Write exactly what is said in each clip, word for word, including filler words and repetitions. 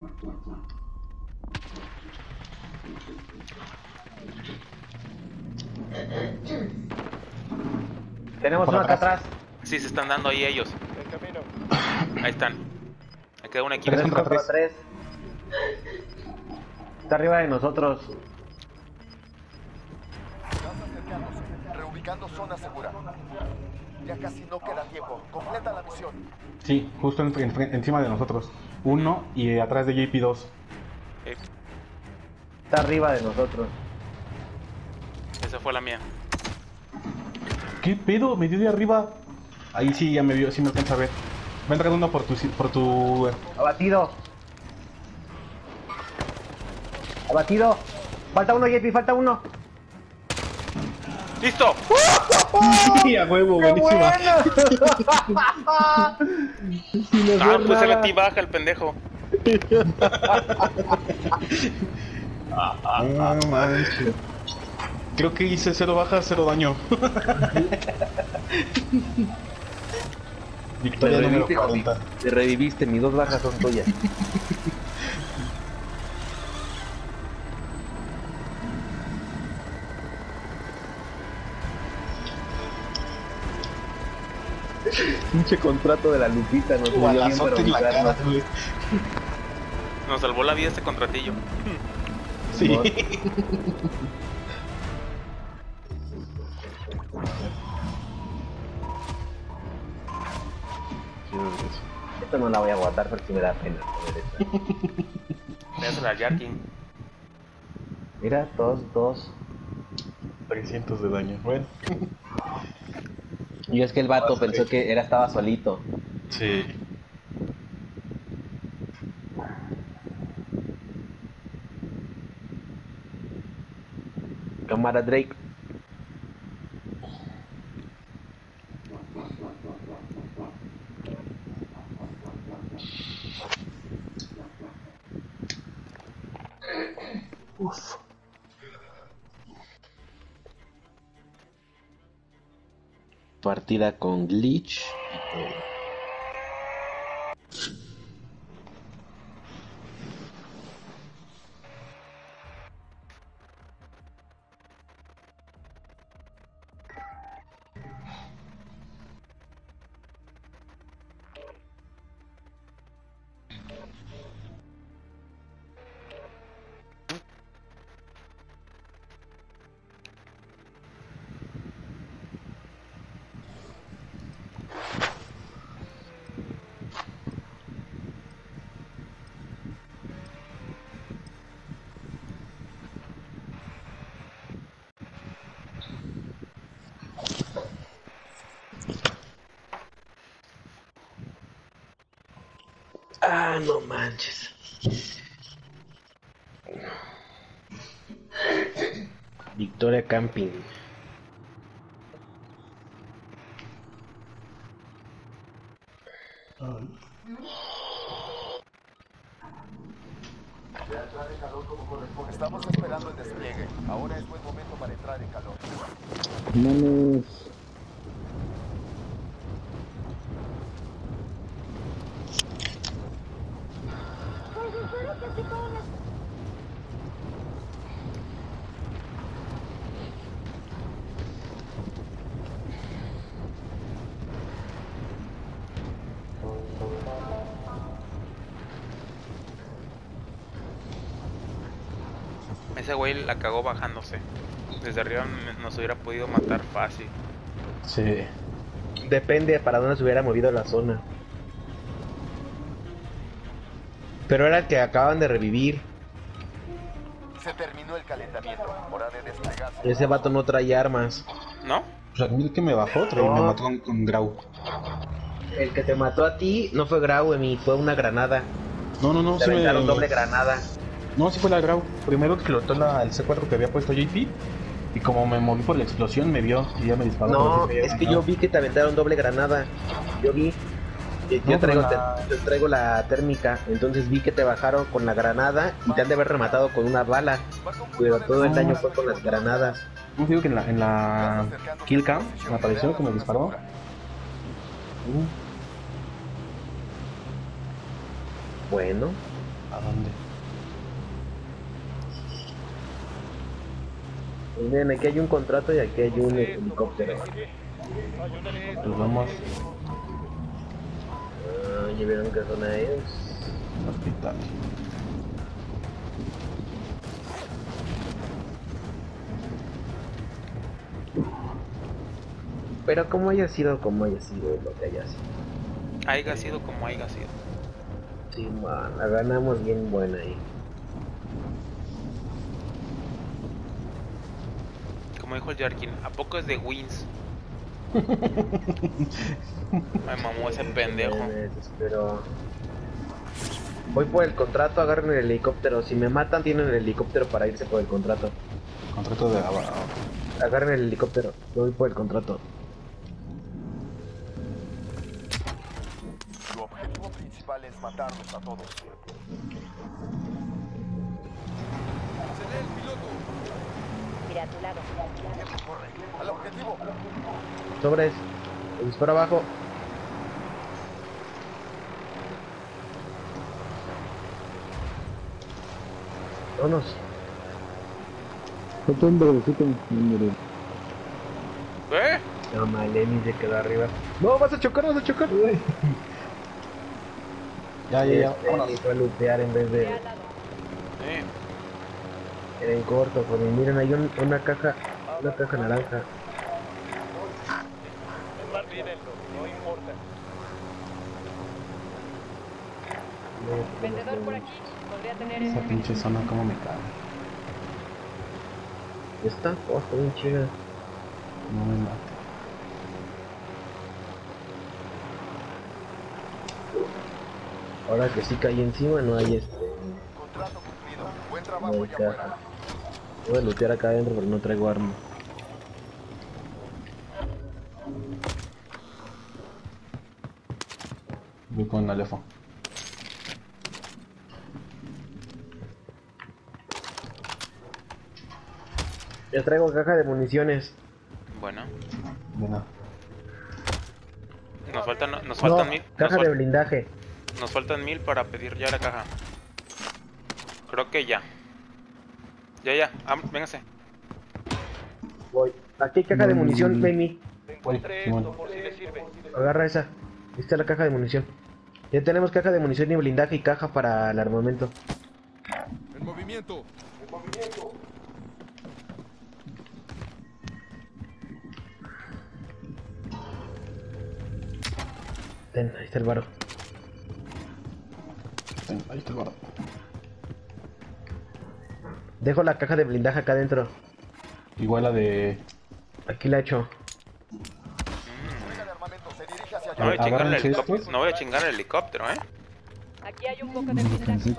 Tenemos uno acá atrás. Sí, se están dando ahí ellos. En camino. Ahí están. Me queda un equipo. tres contra tres. Está arriba de nosotros. Lanzas cercanos, reubicando zona segura. Ya casi no queda tiempo. Completa la misión. Sí, justo en, en, encima de nosotros. Uno y atrás de J P dos. Eh, Está arriba de nosotros. esa fue la mía. ¿Qué pedo? Me dio de arriba. Ahí sí ya me vio, sí me alcanza a ver. Va entrando uno por tu... por tu... Abatido. Abatido. Falta uno, J P, falta uno. ¡Listo! Sí, a huevo, buenísima. Ah, pues se la baja el pendejo. Ah, manches. Creo que hice cero bajas, cero daño. Victoria número cuarenta. Te reviviste, mis dos bajas son tuyas. Pinche contrato de la Lupita, nos dio bien para en la cara, güey. Nos salvó la vida este contratillo. Sí. Esto no la voy a aguantar porque me da pena. Dásela al Jarkin. Mira, dos, dos. trescientos de daño. Bueno. Y es que el vato pensó que era estaba solito. Sí. Cámara Drake. Uf. Partida con glitch y todo. Ah, no manches. Victoria Camping. Estamos esperando el despliegue. Ahora es buen momento para entrar en calor. Manos. Ese güey la cagó bajándose. Desde arriba nos hubiera podido matar fácil. Sí. Depende para dónde se hubiera movido la zona. Pero era el que acaban de revivir. Se terminó el calentamiento. Hora de desplegarse. Ese vato no trae armas. ¿No? O sea, el que me bajó, trae, me mató con, con Grau. El que te mató a ti no fue Grau, Emi, fue una granada. No, no, no, Te sí me... aventaron doble granada. No, sí fue la Grau. Primero explotó la, el C cuatro que había puesto J P. Y como me moví por la explosión, me vio y ya me disparó. No, pero sí es que yo vi que te aventaron doble granada. Yo vi. Yo, No, traigo, pero la- te- yo traigo la térmica, entonces vi que te bajaron con la granada y te han de haber rematado con una bala. Pero todo el daño fue con las granadas. No digo que en la, en la kill cam me apareció que me disparó. Uh, Bueno, ¿A dónde? Pues miren, aquí hay un contrato y aquí hay un helicóptero. Pues vamos Ah, ¿ya vieron qué zona es? al hospital. Pero como haya sido, como haya sido, lo que haya sido. Haiga sido como haiga sido. Sí, man, la ganamos bien buena ahí. Como dijo el Jarkin, ¿a poco es de wins? Me mamó ese pendejo. Me desespero. Voy por el contrato, agarren el helicóptero. Si me matan, tienen el helicóptero para irse por el contrato. Contrato de abajo. Agarren el helicóptero, voy por el contrato. Su objetivo principal es matarlos a todos. Mira a tu lado. Tiempo corre. Al objetivo. Sobres, el disparo abajo. Vámonos. ¿Eh? No, Maleni se quedó arriba. No, vas a chocar, vas a chocar. Ya, ya, ya. Este, Vámonos. fue a lootear en vez de Sí. era en corto, porque miren, hay un- una caja, una caja naranja. Vendedor por aquí. Podría tener Esa ese. pinche zona como me cae. ¿Está? Oh, está bien chida. No me mate. Ahora que sí caí encima, no hay este. Contrato cumplido. Buen No trabajo hay allá afuera. caja. Voy a lootear acá adentro, pero no traigo arma. Voy con Alefo. Ya traigo caja de municiones. Bueno, De nada. nos faltan, nos No, faltan mil. Nos, caja de fal- blindaje. nos faltan mil para pedir ya la caja. Creo que ya. Ya, ya. Ah, véngase. Voy. Aquí hay caja de munición, Baby. Uy, Simón. Agarra esa. Esta es la caja de munición. Ya tenemos caja de munición y blindaje y caja para el armamento. En movimiento. En movimiento. Ten, ahí está el varo. Ten, ahí está el barro. Dejo la caja de blindaje acá adentro. Igual la de... Aquí la echo. Entrega de armamento. Se dirige hacia No voy allá. a chingar el Agárrense helicóptero. estos. No voy a chingar el helicóptero, eh. Aquí hay un poco de blindaje.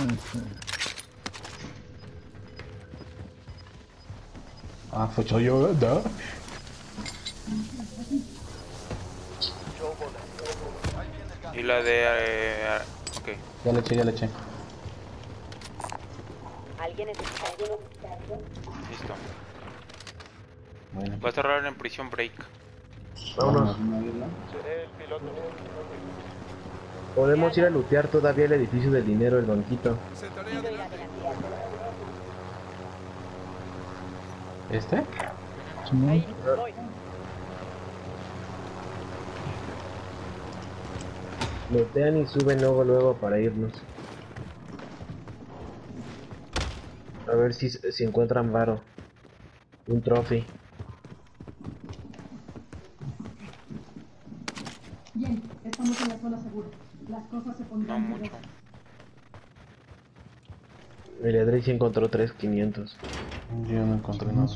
Ah, fue yo, ¿da? Y la de... Eh, ok. Ya le eché, ya le eché. ¿Alguien necesita ayuda? Listo. Bueno. Voy a cerrar en prisión break. Vámonos. Podemos ir a lootear todavía el edificio del dinero, el banquito. Pido ir adelante. ¿Este? Ahí, voy. Lootean y suben luego luego para irnos. A ver si, si encuentran varo. Un trophy. Bien, estamos en la zona segura. Las cosas se No pondrán mucho. peor. El Adri sí encontró tres quinientos. Yo no encontré nada.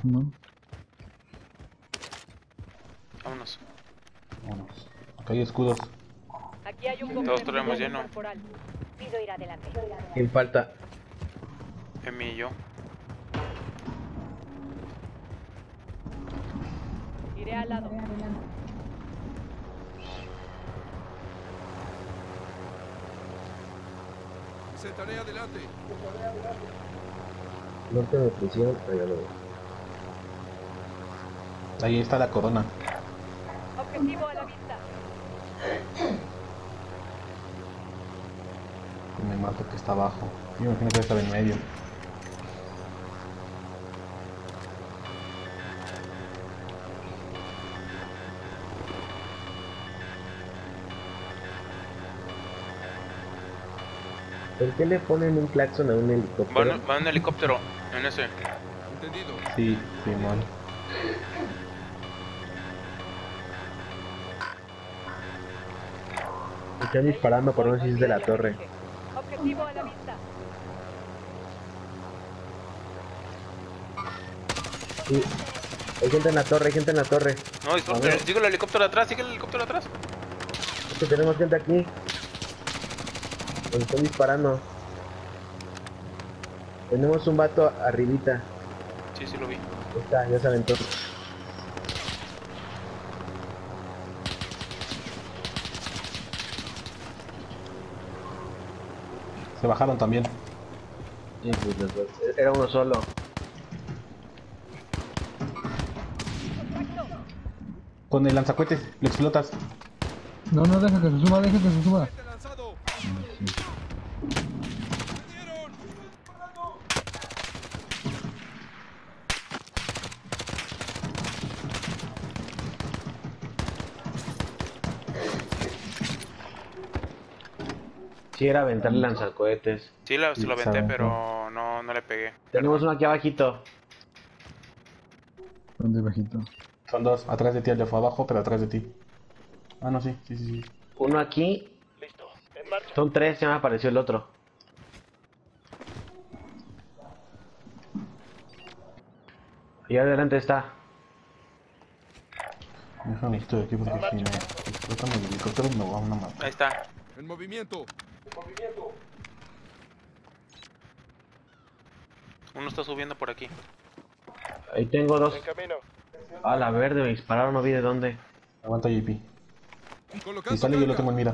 Vámonos. Vámonos. Acá hay escudos. Aquí hay un poco Todos de tenemos blindaje lleno. corporal. Pido ir adelante. ¿Quién falta? Emi y yo. Iré al lado. Sentaré adelante. Norte de prisión, allá lo veo. Ahí está la corona. Objetivo a la vista. Que me mato que está abajo. Yo me imagino que debe estar en medio. ¿Por qué le ponen un claxon a un helicóptero? Va, va en helicóptero, en ese. Sí, Simón. Están disparando por no sé si es de la torre. Objetivo a la vista. Sí. Hay gente en la torre, hay gente en la torre. No, disculpe, A ver. sigue el helicóptero atrás, sigue el helicóptero atrás. Es que tenemos gente aquí. Nos están disparando. Tenemos un vato arribita. Sí, sí lo vi. Ahí está, ya se aventó. Se bajaron también. Sí, pues, los dos. Era uno solo. Con el lanzacohetes, lo explotas. No, no, deja que se suba, deja que se suba. Sí, era aventarle lanzacohetes. Sí, la, se lo Sí, aventé, sabe, pero no, no le pegué. Tenemos uno aquí abajito. ¿Dónde bajito? Son dos, atrás de ti, el de fue abajo, pero atrás de ti. Ah, no, sí, sí, sí. sí. Uno aquí. Son tres, ya me apareció el otro. Y adelante está. Déjame esto de aquí porque si me explotan el helicóptero me van a matar. Ahí está. En movimiento. Uno está subiendo por aquí. Ahí tengo dos. camino. A la verde, me dispararon, no vi de dónde. Aguanta J P. Si sale yo lo tengo en mira.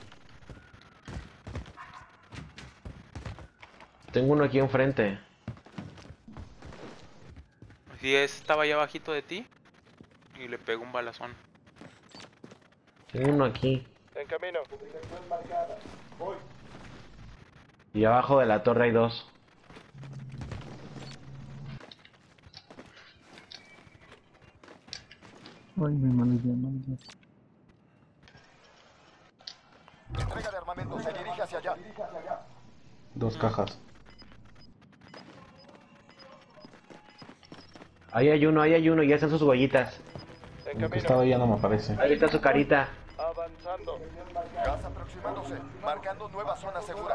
Tengo uno aquí enfrente. Sí, ese estaba allá abajito de ti. Y le pegó un balazón. Tengo uno aquí. En camino. Y abajo de la torre hay dos. Ay, me malidea, malidea. Entrega de armamento. Se dirige hacia allá. Dos cajas. Ahí hay uno, ahí hay uno, ya están sus huellitas. En El que estaba ahí ya no me aparece. Ahí está su carita. Avanzando. Gas aproximándose. Marcando nueva zona segura.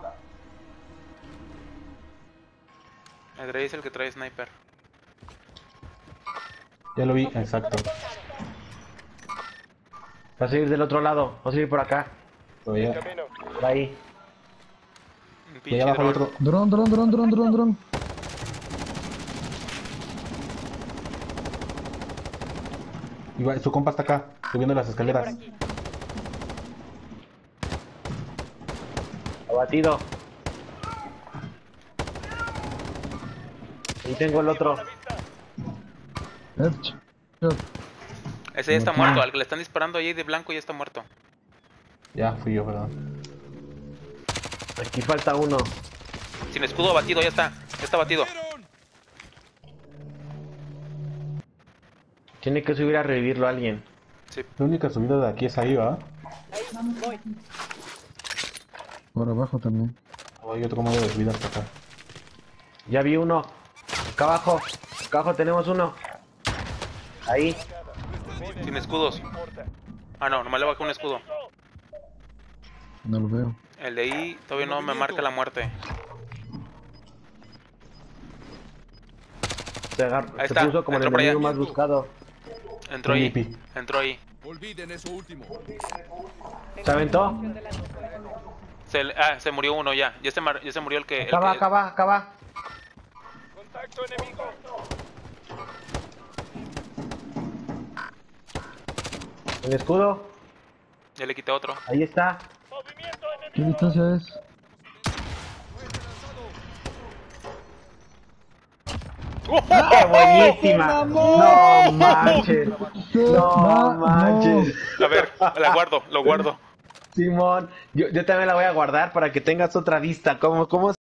El Dre es el que trae sniper. Ya lo vi, exacto. Va a seguir del otro lado, va a seguir por acá. Pero ya, Camino. Por ahí. Un y pinche allá abajo hay dron. otro. Dron, dron, dron, dron, dron, dron. Y va- su compa está acá, subiendo las escaleras. Abatido. Ahí tengo el otro. Erch. Shot. Ese ya está Ujú. muerto. Al que le están disparando ahí de blanco ya está muerto. Ya, fui yo, ¿verdad? Aquí falta uno. Sin escudo abatido, ya está. Ya está abatido. Tiene que subir a revivirlo alguien. Sí. La única subida de aquí es ahí, ¿verdad? Voy. Por abajo también. O hay otro modo de subida hasta acá. Ya vi uno. Acá abajo. Acá abajo tenemos uno. Ahí. Sin escudos. Ah, no, nomás le bajé un escudo. No lo veo. El de ahí todavía no me marca la muerte. Se, agar- Ahí se está, puso como el entró por enemigo allá. más buscado. Entró ahí. J P. Entró ahí. Olviden eso último. ¿Se aventó? De la Se, ah, se murió uno ya. Ya se, mar- ya se murió el que... el Acá va, que- acá va, acá va. Contacto enemigo. El escudo. Ya le quité otro. Ahí está. ¿Qué distancia es? ¡Qué buenísima! No manches. No manches. A ver, la guardo, lo guardo. Simón, Yo, yo también la voy a guardar para que tengas otra vista. ¿Cómo, cómo